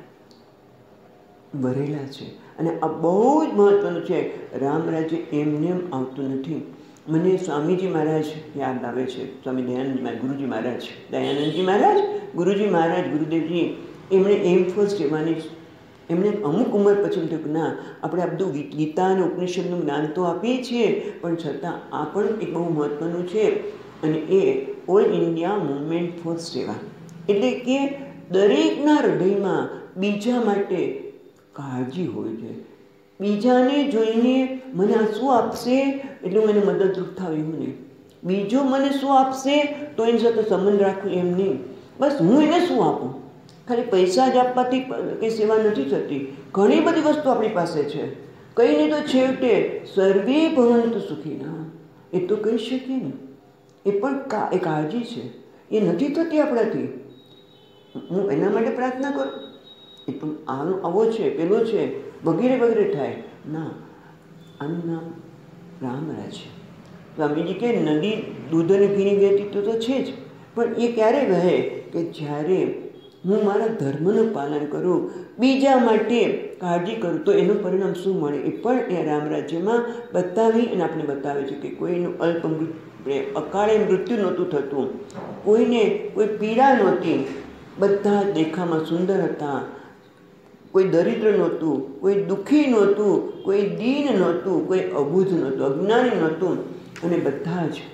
ભરેલા છે. અને આ બહુ જ મહત્ત્વનું છે. રામ રાજ્ય એમને એમ આવતું નથી. મને સ્વામીજી મહારાજ યાદ આવે છે. સ્વામી દયાનંદ ગુરુજી મહારાજ દયાનંદજી મહારાજ ગુરુજી મહારાજ ગુરુદેવજી એમણે એમ ફર્સ્ટ જવાની એમણે અમુક ઉંમર પછી થયું કે ના, આપણે આ બધું ગીતા અને ઉપનિષદનું જ્ઞાન તો આપીએ છીએ, પણ છતાં આ પણ એક બહુ મહત્ત્વનું છે. અને એ all India movement for Seva. એટલે કે દરેકના હૃદયમાં બીજા માટે કાળજી હોવી જોઈએ. બીજાને જોઈને મને આ શું આપશે એટલે હું એને મદદરૂપ થાવ એવું નહીં. બીજો મને શું આપશે તો એની સાથે સંબંધ રાખવું એમ નહીં. બસ હું એને શું આપું. ખાલી પૈસા જ આપવાથી કંઈ સેવા નથી થતી. ઘણી બધી વસ્તુ આપણી પાસે છે. કંઈ નહીં તો છેવટે સર્વે ભવંતુ સુખીના એ તો કહી શકીએ ને. એ પણ કા એ કાળજી છે, એ નથી થતી આપણાથી. હું એના માટે પ્રાર્થના કરું એ તો આનો આવો છે, પેલો છે, વગેરે વગેરે થાય ના. આનું નામ રામ રાજ્ય. સ્વામીજી કે નદી દૂધ અને ઘીની વહેતી તો છે જ, પણ એ ક્યારે વહે કે જ્યારે હું મારા ધર્મનું પાલન કરું, બીજા માટે કાળજી કરું, તો એનું પરિણામ શું મળે એ પણ એ રામ રાજ્યમાં બતાવી અને આપણે બતાવે છે કે કોઈનું અલ્પ અકાળે મૃત્યુ નહોતું થતું, કોઈને કોઈ પીડા નહોતી, બધા દેખામાં સુંદર હતા, કોઈ દરિદ્ર નહોતું, કોઈ દુઃખી નહોતું, કોઈ દીન નહોતું, કોઈ અબુધ નહોતું, અજ્ઞાની નહોતું, અને બધા જ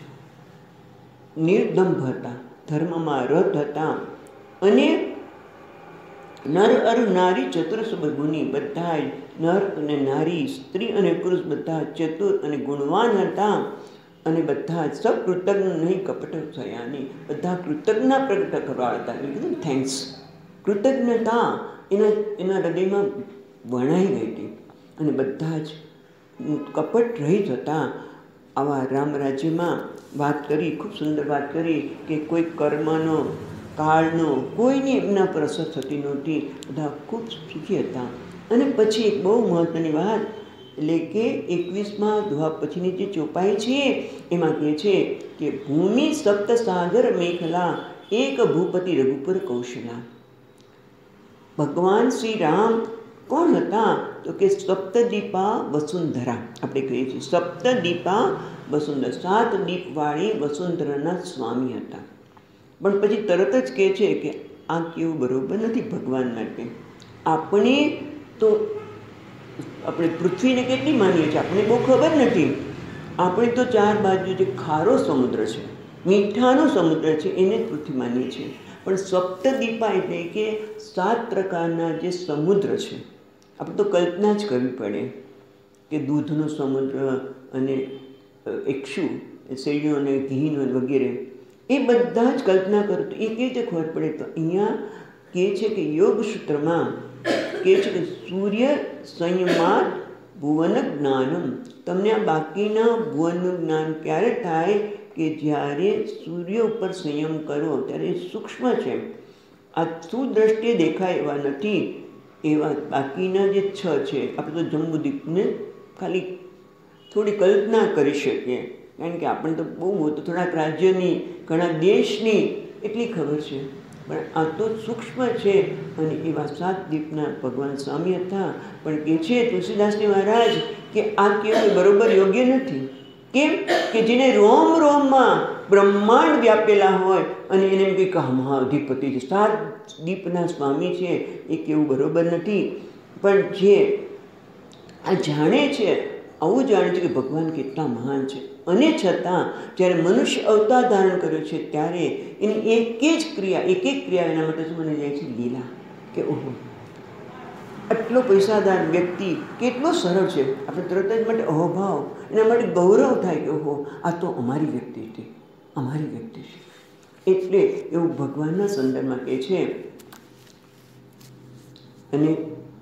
નિર્દંભ હતા, ધર્મમાં રત હતા. અને નર અર નારી ચતુર્સબ ગુણી, બધા નર અને નારી, સ્ત્રી અને પુરુષ બધા ચતુર અને ગુણવાન હતા. અને બધા જ સબ કૃતજ્ઞ નહીં કપટ થયાની, બધા કૃતજ્ઞ પ્રગટ કરવા હતા. કીધું થેન્ક્સ, કૃતજ્ઞતા એના એના હૃદયમાં વણાઈ ગઈ હતી. અને બધા જ કપટ રહિત હતા. આવા રામ રાજ્યમાં વાત કરી, ખૂબ સુંદર વાત કરી કે કોઈ કર્મનો કાળનો કોઈની એમના પર અસર થતી નહોતી. બધા ખૂબ સુખી હતા. અને પછી એક બહુ મહત્ત્વની વાત, એટલે કે એકવીસમાં દુહા પછીની જે ચોપાઈ છે એમાં કહે છે કે ભૂમિ સપ્ત સાગર મેખલા, એક ભૂપતિ રઘુપર કૌશલા. ભગવાન શ્રી રામ કોણ હતા તો કે સપ્તદીપા વસુંધરા. આપણે કહીએ છીએ સપ્તદીપા વસુંધરા, સાત દીપવાળી વસુંધરાના સ્વામી હતા. પણ પછી તરત જ કહે છે કે આ કેવું બરોબર નથી ભગવાન માટે. આપણે તો આપણે પૃથ્વીને કેટલી માનીએ છીએ આપણે બહુ ખબર નથી. આપણે તો ચાર બાજુ જે ખારો સમુદ્ર છે, મીઠાનો સમુદ્ર છે, એને જ પૃથ્વી માનીએ છીએ. પણ સપ્તદીપા એટલે કે સાત પ્રકારના જે સમુદ્ર છે, આપણે તો કલ્પના જ કરવી પડે કે દૂધનો સમુદ્ર અને એકશું શેરડીઓ અને ઘીનો વગેરે, એ બધા જ કલ્પના કરો તો એ કેવી રીતે ખબર પડે. તો અહીંયા કહે છે કે યોગ સૂત્રમાં કહે છે કે સૂર્ય સંયમાત ભુવન જ્ઞાનમ. તમને આ બાકીના ભુવનનું જ્ઞાન ક્યારે થાય કે જ્યારે સૂર્ય ઉપર સંયમ કરો ત્યારે સૂક્ષ્મ છે, આ સુદ્રષ્ટિએ દેખાય એવા નથી. એવા બાકીના જે છ છે આપણે તો જંબુદ્વીપને ખાલી થોડી કલ્પના કરી શકીએ, કારણ કે આપણને તો બહુ મોટું થોડાક રાજ્યની ઘણા દેશની એટલી ખબર છે, પણ આ તો સૂક્ષ્મ છે. અને એવા સાત દીપના ભગવાન સ્વામી હતા. પણ કહે છે તુલસીદાસજી મહારાજ કે આ કેવું બરોબર યોગ્ય નથી. કેમ કે જેને રોમ રોમમાં બ્રહ્માંડ વ્યાપેલા હોય અને એને એમ કંઈક મહાઅધિપતિ છે, સાત દીપના સ્વામી છે, એ કેવું બરોબર નથી. પણ જે આ જાણે છે, આવું જાણે છે કે ભગવાન કેટલા મહાન છે, અને છતાં જ્યારે મનુષ્ય અવતાર ધારણ કર્યો છે ત્યારે એની એક જ ક્રિયા એક એક ક્રિયા એના માટે શું બની જાય છે? લીલા. કે ઓહો, આટલો પૈસાદાર વ્યક્તિ કેટલો સરળ છે. આપણે તરત જ માટે અહોભાવ, એના માટે ગૌરવ થાય કે ઓહો, આ તો અમારી વ્યક્તિ હતી, અમારી વ્યક્તિ છે. એટલે એવું ભગવાનના સંદર્ભમાં કહે છે. અને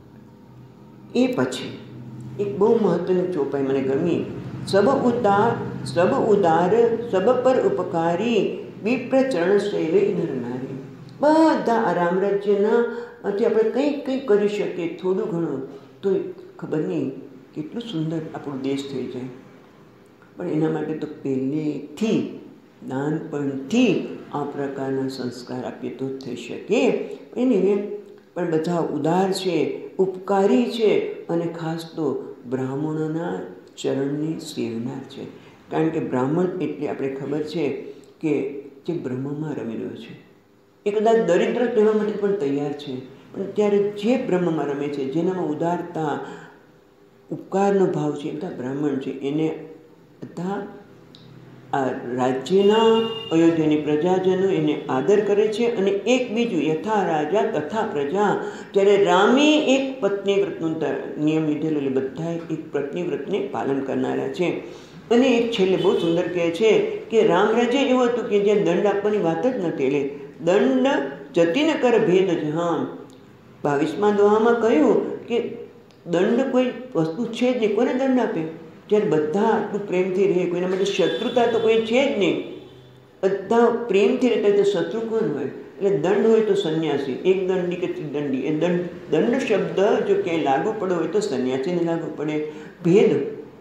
એ પછી એક બહુ મહત્વની ચોપાઈ મને ગમી. સબ ઉદાર સબ ઉદાર સબ પર ઉપકારી વિપ્ર ચરણ શૈલે નર નારી. બધા આ રામ રાજ્યના આથી આપણે કંઈક કંઈક કરી શકીએ, થોડું ઘણું, તો ખબર નહીં કેટલું સુંદર આપણો દેશ થઈ જાય. પણ એના માટે તો પહેલેથી નાનપણથી આ પ્રકારના સંસ્કાર આપીએ તો થઈ શકે. એની પણ બધા ઉદાર છે, ઉપકારી છે, અને ખાસ તો બ્રાહ્મણોના ચરણની સેવનાર છે. કારણ કે બ્રાહ્મણ એટલે આપણે ખબર છે કે જે બ્રહ્મમાં રમી રહ્યો છે, એ કદાચ દરિદ્ર કહેવા માટે પણ તૈયાર છે, પણ ત્યારે જે બ્રહ્મમાં રમે છે, જેનામાં ઉદારતા ઉપકારનો ભાવ છે, બધા બ્રાહ્મણ છે. એને બધા આ રાજ્યના અયોધ્યાની પ્રજાજનો એને આદર કરે છે. અને એક બીજું, યથા રાજા તથા પ્રજા. જ્યારે રામે એક પત્ની વ્રતનું નિયમ લીધેલો, એટલે બધા એક પત્ની વ્રતને પાલન કરનારા છે. અને એક છેલ્લે બહુ સુંદર કહે છે કે રામ રાજ્ય એવું હતું કે જ્યાં દંડ આપવાની વાત જ નથી. એટલે દંડ જતી ન કર ભેદ જ. હા, બાવીસમાં દોહામાં કહ્યું કે દંડ કોઈ વસ્તુ છે જ નહીં. કોને દંડ આપે? જ્યારે બધા આટલું પ્રેમથી રહે, કોઈના માટે શત્રુતા તો કોઈ છે જ નહીં, બધા પ્રેમથી રહેતા, તો શત્રુ કોણ હોય? એટલે દંડ હોય તો સંન્યાસી, એક દંડી કે ત્રિદંડી. એ દંડ દંડ શબ્દ જો ક્યાંય લાગુ પડ્યો હોય તો સંન્યાસીને લાગુ પડે. ભેદ,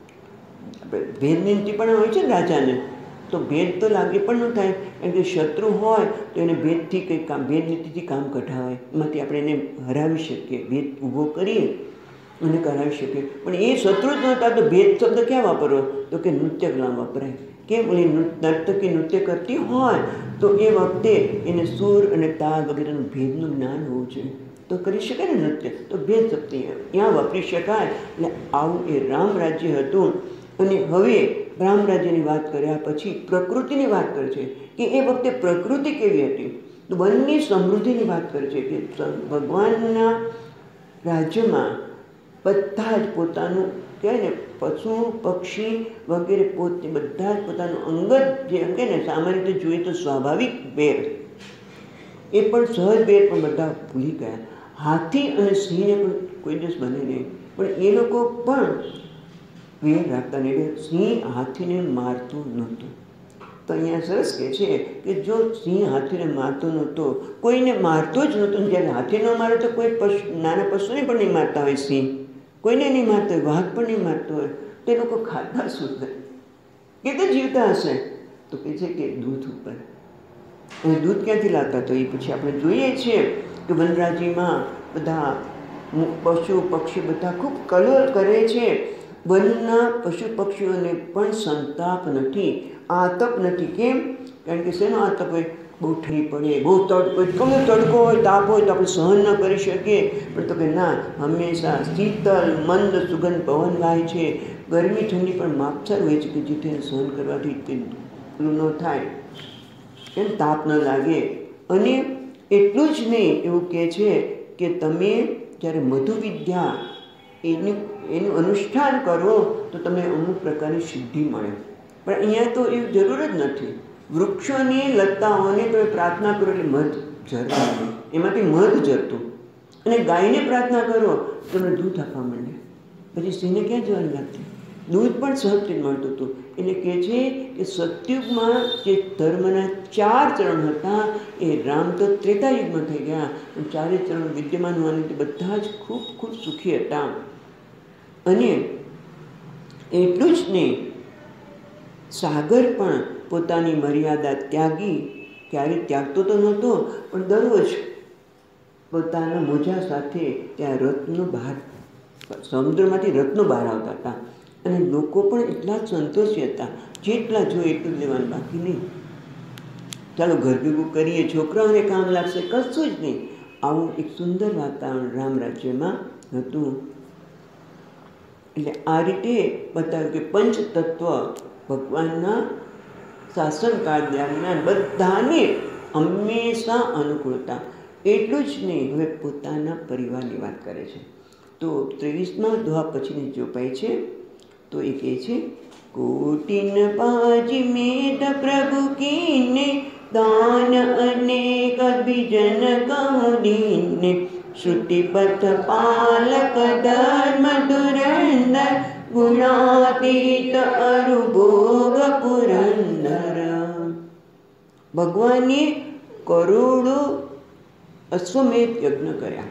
ભેદની નીતિ પણ હોય છે ને રાજાને, તો ભેદ તો લાગે પણ ન થાય. કારણ કે શત્રુ હોય તો એને ભેદથી કંઈક કામ, ભેદ નીતિથી કામ કઢાવાય, એમાંથી આપણે એને હરાવી શકીએ, ભેદ ઊભો કરીએ અને કરાવી શકીએ. પણ એ શત્રુ જ નહોતા તો ભેદ શબ્દ ક્યાં વાપરવો? તો કે નૃત્ય કલા વપરાય. કેમ? ઓલી નર્તકી નૃત્ય કરતી હોય તો એ વખતે એને સૂર અને તાલ વગેરેનું ભેદનું જ્ઞાન હોવું જોઈએ, તો કરી શકાય ને નૃત્ય. તો ભેદ શબ્દ ત્યાં વાપરી શકાય. એટલે આવું એ રામ રાજ્ય હતું. અને હવે રામ રાજ્યની વાત કર્યા પછી પ્રકૃતિની વાત કરે છે કે એ વખતે પ્રકૃતિ કેવી હતી. તો વનની સમૃદ્ધિની વાત કરે છે કે ભગવાનના રાજ્યમાં બધા જ પોતાનું કહેવાય ને, પશુ પક્ષી વગેરે પોતે બધા જ પોતાનું અંગત જે એમ કહે ને, સામાન્ય રીતે જોઈએ તો સ્વાભાવિક બેર, એ પણ સહજ બેર પણ બધા ભૂલી ગયા. હાથી અને સિંહને પણ કોઈ દિવસ બને નહીં, પણ એ લોકો પણ વેર રાખતા નહીં. સિંહ હાથીને મારતો નહોતો. તો અહીંયા સરસ કહે છે કે જો સિંહ હાથીને મારતો નહોતો, કોઈને મારતો જ નહોતો. જ્યારે હાથી ન મારે તો કોઈ પશુ, નાના પશુને પણ નહીં મારતા હોય, સિંહ કોઈને નહીં મારતો હોય, વાઘ પણ નહીં મારતો હોય, તો એ લોકો ખાતા શું થાય? કે તો જીવતા હશે? તો કહે છે કે દૂધ ઉપર. અને દૂધ ક્યાંથી લાવતા? તો એ પછી આપણે જોઈએ છીએ કે વનરાજીમાં બધા પશુ પક્ષી બધા ખૂબ કલર કરે છે. વનના પશુ પક્ષીઓને પણ સંતાપ નથી, આતપ નથી. કેમ? કારણ કે શેનો આતપ હોય? બહુ ઠંડી પડે, બહુ તડકો, ગમે તડકો હોય, તાપ હોય તો આપણે સહન ન કરી શકીએ. પણ તો કે ના, હંમેશા શીતળ મંદ સુગંધ પવન વાય છે. ગરમી ઠંડી પણ માપસર હોય છે કે જેથી એને સહન કરવાથી પેલું ન થાય, એમ તાપ ન લાગે. અને એટલું જ નહીં, એવું કહે છે કે તમે જ્યારે મધુ વિદ્યા એનું એનું અનુષ્ઠાન કરો તો તમને અમુક પ્રકારની સિદ્ધિ મળે. પણ અહીંયા તો એવું જરૂર જ નથી. વૃક્ષોની લતાઓને તમે પ્રાર્થના કરો એટલે મધ ઝરવાનું, એમાંથી મધ ઝરતું. અને ગાયને પ્રાર્થના કરો તમને દૂધ આપવા માંડે. પછી સિંહને ક્યાં જવાની લાગતી? દૂધ પણ સહજથી મળતું હતું. એટલે કહે છે કે સતયુગમાં જે ધર્મના ચાર ચરણ હતા એ રામ તો ત્રેતાયુગમાં થઈ ગયા, પણ ચારે ચરણ વિદ્યમાન હોવાથી બધા જ ખૂબ ખૂબ સુખી હતા. અને એટલું જ નહીં, સાગર પણ પોતાની મર્યાદા ત્યાગી, ક્યારેય ત્યાગતો તો નહોતો, પણ દરરોજ પોતાના મોજા સાથે ત્યાં રત્નો બહાર, સમુદ્રમાંથી રત્નો બહાર આવતા હતા. અને લોકો પણ એટલા જ સંતોષી હતા, જેટલા જોઈએ એટલું જ લેવાનું, બાકી નહીં. ચાલો ઘર ભેગું કરીએ, છોકરાઓને કામ લાગશે, કશું જ નહીં. આવું એક સુંદર વાતાવરણ રામ રાજ્યમાં હતું. એટલે આ રીતે બતાવ્યું કે પંચતત્વ ભગવાનના શાસનકાળ દરમિયાન બધાને હંમેશા અનુકૂળતા. એટલું જ નહીં, હવે પોતાના પરિવારની વાત કરે છે. તો ત્રેવીસમાં દોહા પછીની ચોપાઈ છે, તો એ કહે છે, કોટિન પાજી મેદ પ્રભુ કીને દાન અનેક બીજન કહું દીને શ્રુતિપથ પાલક ધર્મ ધુરંધર ગુણાતીત અરુભોગ પુરંદર. ભગવાને કરોડો અશ્વમેધ યજ્ઞ કર્યા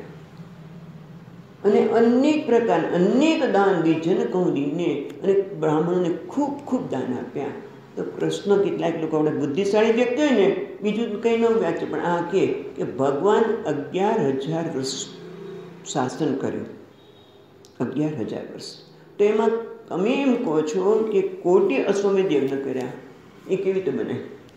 અને અનેક પ્રકાર અનેક દાન બીજન કૌંદીને અને બ્રાહ્મણોને ખૂબ ખૂબ દાન આપ્યા. તો કૃષ્ણ કેટલાક લોકો આપણે બુદ્ધિશાળી વ્યક્તિ હોય ને, બીજું કંઈ ન વ્યાચે, પણ આ કહે કે ભગવાન અગિયાર હજાર વર્ષ શાસન કર્યું, અગિયાર હજાર વર્ષ. તો એમાં તમે એમ કહો છો કે કોટી અશ્વમેધ યજ્ઞ કર્યા, એ કેવી રીતે બને?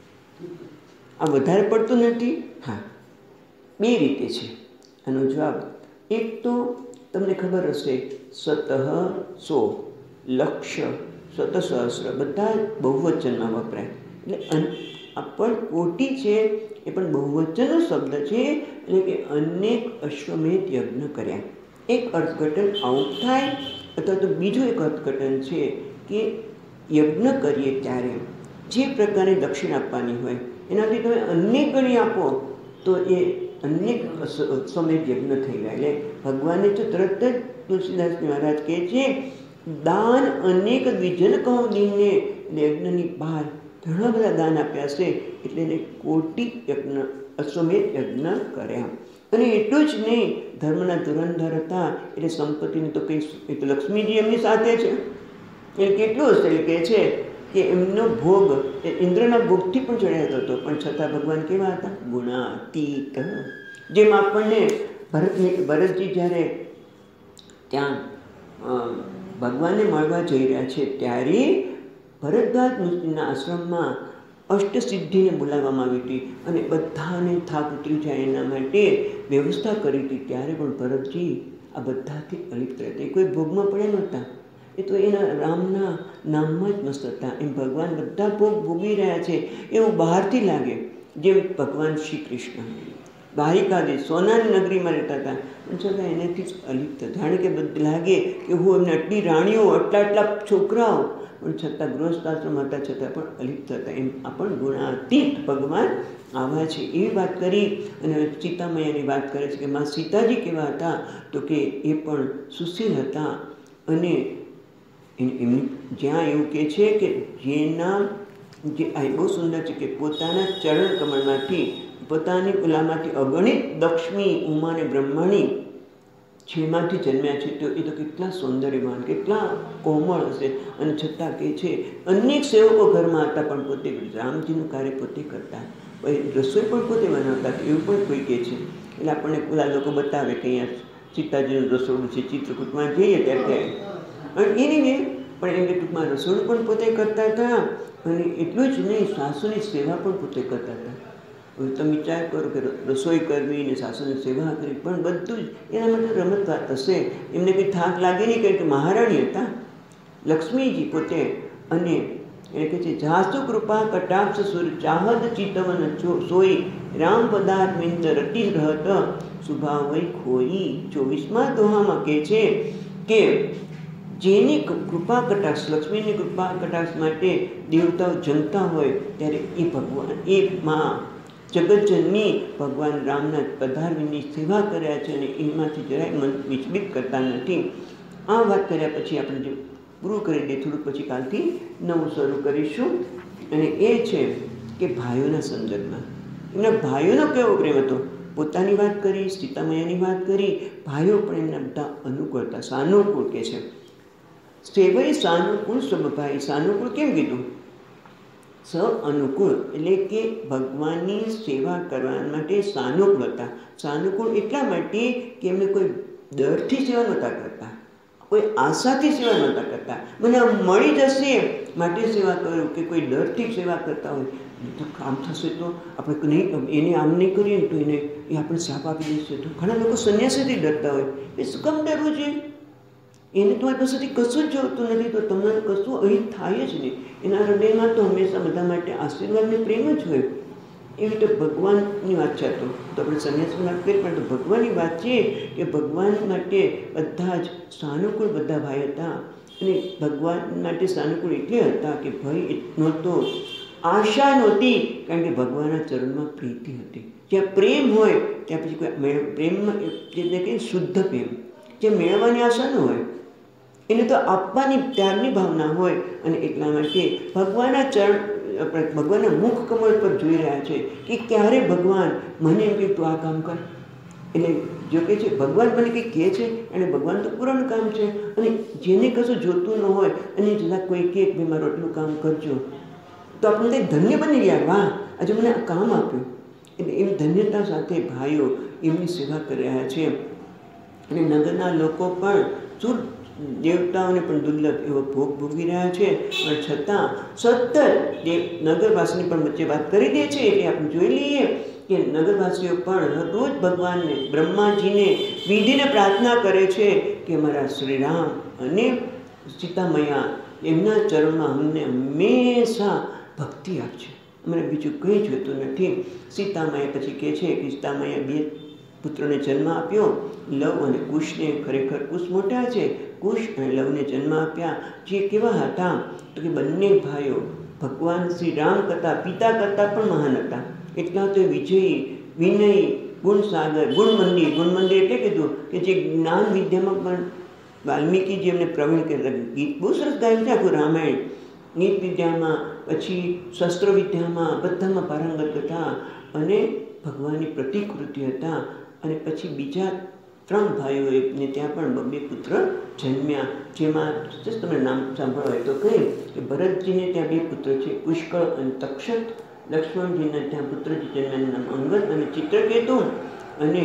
આ વધારે પડતું નથી? હા, બે રીતે છે આનો જવાબ. એક તો તમને ખબર હશે, સતઃ સો, લક્ષ, શતસહસ્ર બધા બહુવચનમાં વપરાય. એટલે આ પણ કોટી છે એ પણ બહુવચનનો શબ્દ છે, એટલે કે અનેક અશ્વમેધ યજ્ઞ કર્યા. એક અર્થઘટન આવું થાય, અથવા તો બીજું એક અર્થઘટન છે કે યજ્ઞ કરીએ ત્યારે જે પ્રકારની દક્ષિણ આપવાની હોય એનાથી તમે અનેક ગણી આપો તો એ અનેક અશ્વમેધ યજ્ઞ થઈ ગયા. એટલે ભગવાને તો તરત જ તુલસીદાસ મહારાજ કહે છે, દાન અનેક દ્વિજન કહું દીને. યજ્ઞની બહાર ઘણા બધા દાન આપ્યા છે, એટલે એને કોટી યજ્ઞ અશ્વમેધ યજ્ઞ કર્યા. અને એટલું જ નહીં, ધર્મના ધુરંધર હતા, એટલે સંપત્તિની તો કંઈ, એ તો લક્ષ્મીજી એમની સાથે છે. એ કેટલું હશે? એટલે કહે છે કે એમનો ભોગ એ ઇન્દ્રના ભોગથી પણ ચડાતો હતો, પણ છતાં ભગવાન કેવા હતા? ગુણાતીત. જેમ આપણને ભરતની ભરતજી જ્યારે ત્યાં ભગવાનને મળવા જઈ રહ્યા છે ત્યારે ભરતદ્વાજ મુનિના આશ્રમમાં અષ્ટસિદ્ધિને બોલાવવામાં આવી હતી અને બધાને થાક ઉતરી જાય એના માટે વ્યવસ્થા કરી હતી. ત્યારે પણ ભરતજી આ બધાથી અલિપ્ત રહેતા, એ કોઈ ભોગમાં પડ્યા નહોતા. એ તો એના રામના નામમાં જ મસ્ત હતા. એમ ભગવાન બધા ભોગ ભોગવી રહ્યા છે એવું બહારથી લાગે. જેમ ભગવાન શ્રી કૃષ્ણ દ્વારિકાધીશ સોનાની નગરીમાં રહેતા હતા, પણ છતાં એનાથી જ અલિપ્ત. જાણે કે બધું લાગે કે હું એમને આટલી રાણીઓ, આટલા આટલા છોકરાઓ, પણ છતાં ગૃહસ્થાશ્રમ હતા છતાં પણ અલિપ્ત હતા. એમ આ પણ ગુણાતીત ભગવાન આવા છે. એવી વાત કરી. અને સીતામૈયાની વાત કરે છે કે માં સીતાજી કેવા હતા? તો કે એ પણ સુશીલ હતા. અને એમની જ્યાં એવું કહે છે કે જેના જે આ બહુ સુંદર છે કે પોતાના ચરણ કમળમાંથી, પોતાની ઓલામાંથી અગણિત લક્ષ્મી, ઉમા અને બ્રહ્માણી જેમાંથી જન્મ્યા છે. તો એ તો કેટલા સૌંદર્યવાન, કેટલા કોમળ હશે. અને છતાં કહે છે અનેક સેવકો ઘરમાં હતા, પણ પોતે રામજીનું કાર્ય પોતે કરતા, રસોઈ પણ પોતે બનાવતા, એવું પણ કોઈ કહે છે. એટલે આપણને ઓલા લોકો બતાવે કે અહીંયા સીતાજીનું રસોડું છે, ચિત્રકૂટમાં જઈએ ત્યારે. અને એની પણ એમને ટૂંકમાં રસોડું પણ પોતે કરતા હતા. અને એટલું જ નહીં, સાસુની સેવા પણ પોતે કરતા હતા. હવે તમે વિચાર કરો કે રસોઈ કરવી ને સાસુની સેવા કરવી, પણ બધું જ એના માટે રમત વાત હશે. એમને કંઈ થાક લાગે નહીં, કારણ કે મહારાણી હતા લક્ષ્મીજી પોતે. અને એ કહે છે જાસુ કૃપા કટાક્ષ સુર ચાહદ ચિતવન સોઈ રામ પદાર્થ મિંદ રટી રહત સુભાવઈ ખોઈ. ચોવીસમાં દોહામાં કહે છે કે જેની કૃપા કટાક્ષ, લક્ષ્મીની કૃપા કટાક્ષ માટે દેવતાઓ જમતા હોય ત્યારે એ ભગવાન, એ માં જગતજનની ભગવાન રામના પધારવીની સેવા કર્યા છે અને એમાંથી જરાય મન વિચલિત કરતા નથી. આ વાત કર્યા પછી આપણે જો પૂરું કરી દઈએ, થોડુંક પછી કાલથી નવું શરૂ કરીશું. અને એ છે કે ભાઈઓના સંદર્ભમાં એમના ભાઈઓનો કેવો પ્રેમ હતો. પોતાની વાત કરી, સીતામૈયાની વાત કરી, ભાઈઓ પણ એમના બધા અનુકૂળ હતા, સાનુકૂળ કે છે. સેવઈ સાનુકૂળ સ્વભાઈ. સાનુકૂળ કેમ કીધું? સ અનુકૂળ, એટલે કે ભગવાનની સેવા કરવા માટે સાનુકૂળ હતા. સાનુકૂળ એટલા માટે કે એમને કોઈ ડરથી સેવા નહોતા કરતા, કોઈ આશાથી સેવા નહોતા કરતા, મને આ મળી જશે માટે સેવા કરું, કે કોઈ ડરથી સેવા કરતા હોય, તો કામ થશે તો આપણે નહીં, એને આમ નહીં કરીએ ને તો એને એ આપણે સાપ આપી દેશે. તો ઘણા લોકો સંન્યાસીથી ડરતા હોય, એ શું કામ ડરવું જોઈએ? એને તમારી પાસેથી કશું જ જોતું નથી, તો તમને કશું અહીં થાય જ નહીં. એના હૃદયમાં તો હંમેશા બધા માટે આશીર્વાદ ને પ્રેમ જ હોય. એવી રીતે ભગવાનની વાત છે. તો તો આપણે સંન્યાસની વાત કરીએ, પણ તો ભગવાનની વાત છે કે ભગવાન માટે બધા જ સાનુકૂળ બધા ભાઈ હતા. અને ભગવાન માટે સાનુકૂળ એટલે હતા કે ભય નહોતો, આશા નહોતી, કારણ કે ભગવાનના ચરણમાં પ્રીતિ હતી. જ્યાં પ્રેમ હોય ત્યાં પછી કોઈ પ્રેમમાં એટલે કે શુદ્ધ પ્રેમ, જે મેળવવાની આશા ન હોય, એને તો આપવાની ત્યારની ભાવના હોય. અને એટલા માટે ભગવાનના ચરણ આપણે ભગવાનના મુખ કમળ પર જોઈ રહ્યા છે કે ક્યારે ભગવાન મને એમ કે તું આ કામ કર. એટલે જો કે છે ભગવાન મને કંઈક કહે છે, અને ભગવાન તો પૂરણ કામ છે. અને જેને કશું જોતું ન હોય અને જરા કોઈ કહે કે મારું આટલું કામ કરજો, તો આપણે કંઈક ધન્ય બની ગયા, વાહ આજે મને આ કામ આપ્યું. એટલે એવી ધન્યતા સાથે ભાઈઓ એમની સેવા કરી રહ્યા છે. અને નગરના લોકો પણ શું દેવતાઓને પણ દુર્લભ એવો ભોગ ભોગવી રહ્યા છે, પણ છતાં સતત દેવ નગરવાસીની પણ વચ્ચે વાત કરી દે છે. એટલે આપણે જોઈ લઈએ કે નગરવાસીઓ પણ રોજ ભગવાનને બ્રહ્માજીને વિધિને પ્રાર્થના કરે છે કે અમારા શ્રીરામ અને સીતામૈયા એમના ચરણમાં અમને હંમેશા ભક્તિ આપશે, અમને બીજું કંઈ જોઈતું નથી. સીતામૈયા પછી કહે છે કે સીતામૈયા બે પુત્રોને જન્મ આપ્યો, લવ અને કુશને. ખરેખર કુશ મોટા છે, કુશ અને લવને જન્મ આપ્યા, જે કેવા હતા તો કે બંને ભાઈઓ ભગવાન શ્રી રામ કરતાં પિતા કરતાં પણ મહાન હતા. એટલા તો વિજયી, વિનયી, ગુણસાગર, ગુણમંદિર. ગુણમંદિર એટલે કીધું કે જે જ્ઞાન વિદ્યામાં પણ વાલ્મીકી જેમને પ્રવીણ કરેલા, ગીત બહુ સરસ ગાયું છે આખું રામાયણ. ગીત વિદ્યામાં પછી શસ્ત્ર વિદ્યામાં બધામાં પારંગત હતા, અને ભગવાનની પ્રતિકૃતિ હતા. અને પછી બીજા ત્રણ ભાઈઓને ત્યાં પણ બબ્બે પુત્ર જન્મ્યા, જેમાં તમે નામ સાંભળવા હોય તો કહે કે ભરતજીને ત્યાં બે પુત્ર છે, પુષ્કળ અને તક્ષક. લક્ષ્મણજીને ત્યાં પુત્રજી જન્મ્યાનું નામ અંગદ અને ચિત્રકેતુ. અને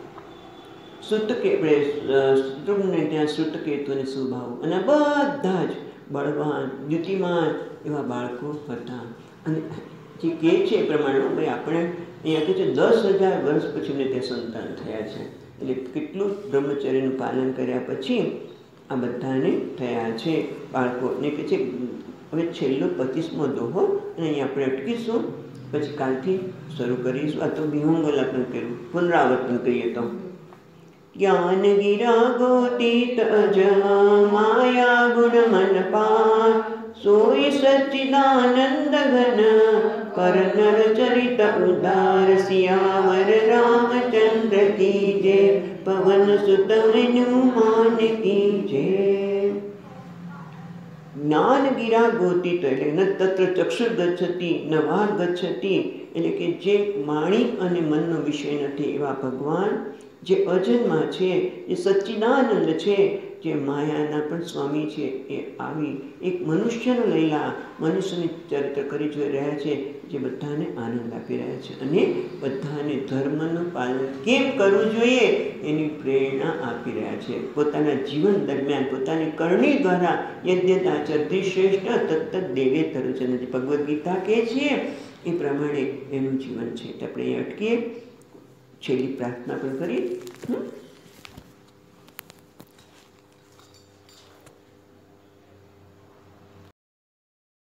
સુતકે આપણે શત્રુઘ્નને ત્યાં શ્રુતકેતુ અને સુભાવ. અને બધા જ બળવાન, દ્યુતિમાન એવા બાળકો હતા. અને જે કહે છે એ પ્રમાણે ભાઈ આપણે અહીંયા કહે છે દસ હજાર વર્ષ પછી એમને ત્યાં સંતાન થયા છે. એટલે કેટલું બ્રહ્મચર્યનું પાલન કર્યા પછી આ બધાને થયા છે બાળકો. ને કહે છે હવે છેલ્લો પચીસમો દોહો, અને અહીંયા આપણે અટકીશું, પછી કાલથી શરૂ કરીશું. આ તો વિહંગલ આપણે કર્યું, પુનરાવર્તન કરીએ તો જ્ઞાન ગિરા ગોતીત અજ માયા ગુણ મન પાર, સોય સચ્ચિદાનંદ ઘન કરનર ચરિત ઉદાર, સિયાવર રામચંદ્ર કી જય, પવન સુત હનુમાન કી જય. જ્ઞાન ગિરા ગોતીત એટલે ન તત્ર ચક્ષુર ગચ્છતિ ન વાગ ગચ્છતિ, એટલે કે જે વાણી અને મનનો વિષય નથી એવા ભગવાન, જે અજન્મા છે, જે સચ્ચિદાનંદ છે, જે માયાના પણ સ્વામી છે, એ આવી એક મનુષ્યનો લઈલા મનુષ્યની ચરિત્ર કરી જોઈ રહ્યા છે, જે બધાને આનંદ આપી રહ્યા છે, અને બધાને ધર્મનું પાલન કેમ કરવું જોઈએ એની પ્રેરણા આપી રહ્યા છે. પોતાના જીવન દરમિયાન પોતાની કરણી દ્વારા યજ્ઞાચરતી શ્રેષ્ઠ તત્ત દેવે તરુચન, જે ભગવદ્ ગીતા કહે છે એ પ્રમાણે એનું જીવન છે. આપણે અહીં અટકીએ, છેલ્લી પ્રાર્થના પણ કરીએ.